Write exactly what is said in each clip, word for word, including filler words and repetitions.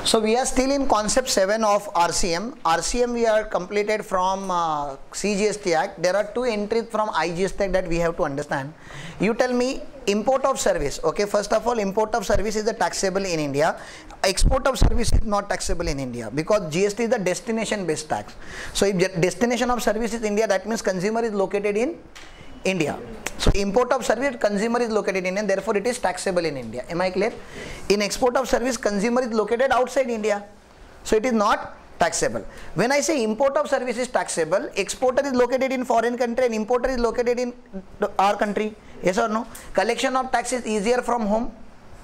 So we are still in concept seven of R C M. R C M we are completed from uh, C G S T Act. There are two entries from I G S T Act that we have to understand. You tell me import of service. Okay, first of all, import of service is a taxable in India. Export of service is not taxable in India because G S T is the destination based tax. So if destination of service is India, that means consumer is located in India. So import of service, consumer is located in India, therefore it is taxable in India. Am I clear? In export of service, consumer is located outside India, so it is not taxable. When I say import of service is taxable, exporter is located in foreign country and importer is located in our country. Yes or no? Collection of tax is easier from whom?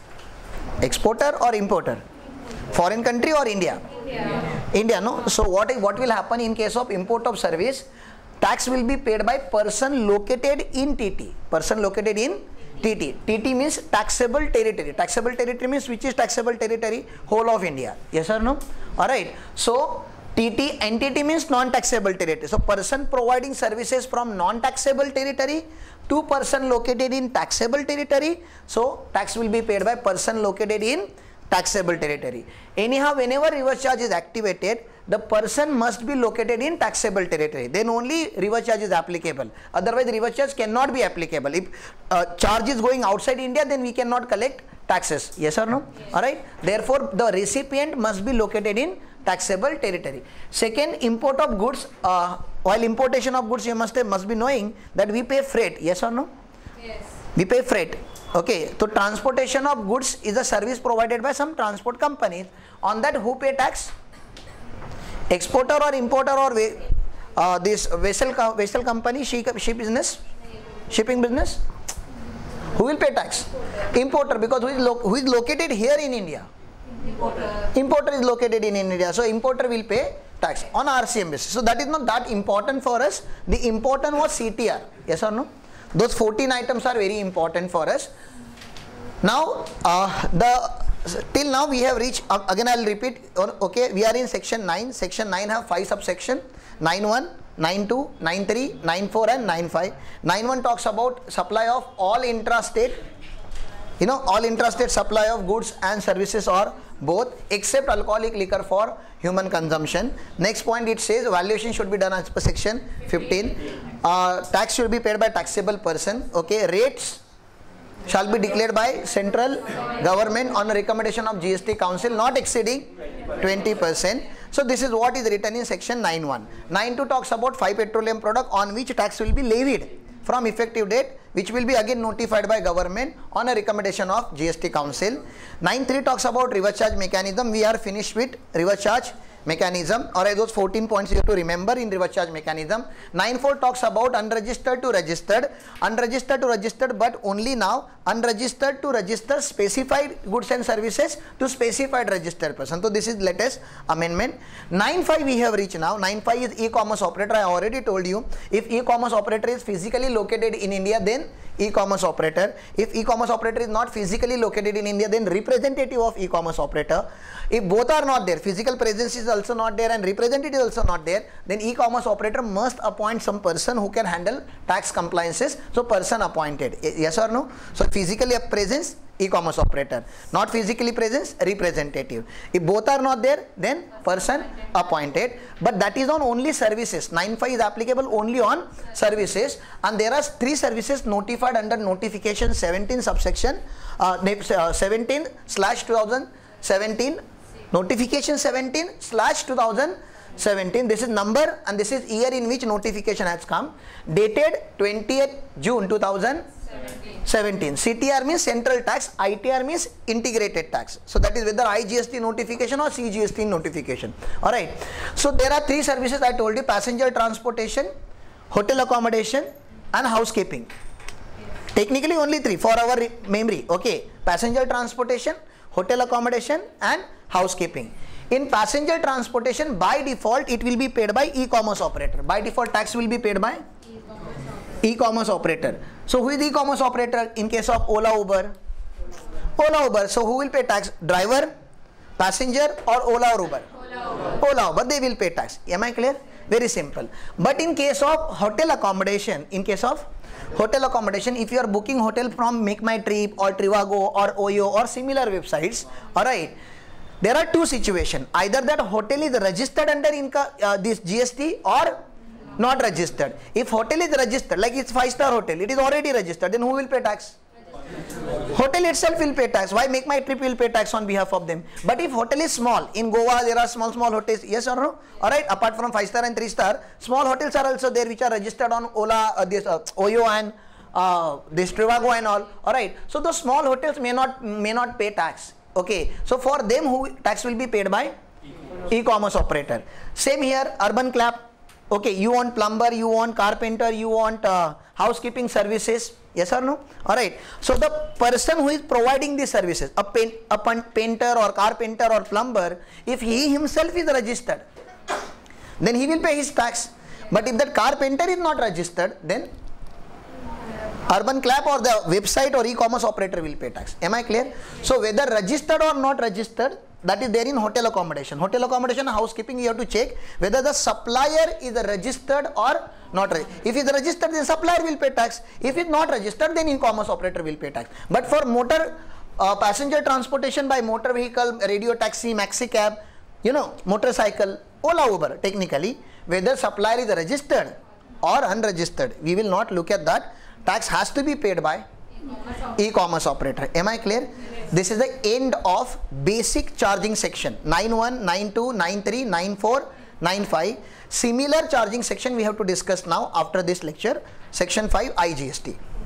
Exporter or importer? Foreign country or India? India. India, no? So what, what will happen in case of import of service? Tax will be paid by person located in T T. Person located in T T. T T means taxable territory. Taxable territory means which is taxable territory? Whole of India. Yes or no? Alright. So T T entity means non-taxable territory. So person providing services from non-taxable territory to person located in taxable territory. So tax will be paid by person located in taxable territory. Anyhow, whenever reverse charge is activated, the person must be located in taxable territory. Then only reverse charge is applicable. Otherwise, reverse charge cannot be applicable. If uh, charge is going outside India, then we cannot collect taxes. Yes or no? Yes. Alright. Therefore, the recipient must be located in taxable territory. Second, import of goods. Uh, while importation of goods, you must have, must be knowing that we pay freight. Yes or no? Yes. We pay freight. Okay. So transportation of goods is a service provided by some transport companies. On that, who pay tax? Exporter or importer or uh, this vessel vessel company, ship, ship business, shipping business. Who will pay tax? Importer, because who is, lo who is located here in India? Importer. Importer is located in India, so importer will pay tax on R C M basis. So that is not that important for us. The important was C T R. Yes or no? Those fourteen items are very important for us. Now uh, the till now we have reached, uh, again I will repeat, okay, we are in section nine. Section nine have five subsection, nine one, nine two, nine three, nine four and nine five. nine one talks about supply of all intrastate, you know, all intrastate supply of goods and services or both except alcoholic liquor for human consumption. Next point, it says valuation should be done as per section fifteen. Uh, tax should be paid by taxable person. Okay, rates shall be declared by central government on recommendation of G S T Council not exceeding twenty percent. So this is what is written in section nine one. nine two talks about five petroleum product on which tax will be levied from effective date, which will be again notified by government on a recommendation of G S T Council. nine three talks about reverse charge mechanism. We are finished with reverse charge mechanism. Alright, those fourteen points you have to remember in reverse charge mechanism. nine four talks about unregistered to registered. Unregistered to registered, but only now unregistered to register specified goods and services to specified registered person. So this is latest amendment. nine five we have reached now. nine five is e-commerce operator. I already told you, if e-commerce operator is physically located in India, then e-commerce operator. If e-commerce operator is not physically located in India, then representative of e-commerce operator. If both are not there, physical presence is also not there and representative is also not there, then e-commerce operator must appoint some person who can handle tax compliances. So person appointed. Yes or no? So physically presence, e-commerce operator. Not physically presence, representative. If both are not there, then person appointed. But that is on only services. nine five is applicable only on services, and there are three services notified under notification seventeen subsection uh, seventeen slash two thousand seventeen. Notification seventeen slash two thousand seventeen. This is number and this is year in which notification has come. Dated twentieth June two thousand seventeen. C T R means central tax, I T R means integrated tax. So that is whether I G S T notification or C G S T notification. Alright. So there are three services I told you: passenger transportation, hotel accommodation and housekeeping. Technically only three for our memory. Okay. Passenger transportation, hotel accommodation and housekeeping. In passenger transportation, by default it will be paid by e-commerce operator. By default tax will be paid by e-commerce operator. So who is the e-commerce operator in case of Ola Uber? Ola Uber. So who will pay tax? Driver, passenger or Ola or Uber? Ola Uber. Ola Uber, they will pay tax. Am I clear? Very simple. But in case of hotel accommodation, in case of hotel accommodation, if you are booking hotel from Make My Trip or Trivago or Oyo or similar websites, alright, there are two situations. Either that hotel is registered under income, uh, this G S T or not registered. If hotel is registered, like it's five star hotel, it is already registered, then who will pay tax? Hotel itself will pay tax. Why Make My Trip will pay tax on behalf of them? But if hotel is small, in Goa there are small small hotels, yes or no? Alright, apart from five star and three star, small hotels are also there which are registered on Ola, uh, this uh, Oyo and uh, this Trivago and all. Alright, so those small hotels may not may not pay tax. Okay, so for them who tax will be paid by e-commerce operator. Same here, urban clap. Okay, you want plumber, you want carpenter, you want uh, housekeeping services, yes or no? Alright, so the person who is providing these services, a, paint, a painter or carpenter or plumber, if he himself is registered, then he will pay his tax. But if that carpenter is not registered, then urban clap or the website or e-commerce operator will pay tax. Am I clear? So whether registered or not registered, that is there in hotel accommodation. Hotel accommodation, housekeeping, you have to check whether the supplier is registered or not. If it is registered, the supplier will pay tax. If it is not registered, then e-commerce operator will pay tax. But for motor uh, passenger transportation by motor vehicle, radio taxi, maxi cab, you know, motorcycle, Ola, Uber, technically, whether supplier is registered or unregistered, we will not look at that. Tax has to be paid by e-commerce operator. Am I clear? This is the end of basic charging section. nine one, nine two, nine three, nine four, nine five. Similar charging section we have to discuss now after this lecture. Section five, I G S T.